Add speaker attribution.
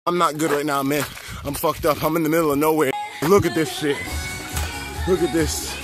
Speaker 1: I'm not good right now, man. I'm fucked up. I'm in the middle of nowhere. Look at this shit. Look at this.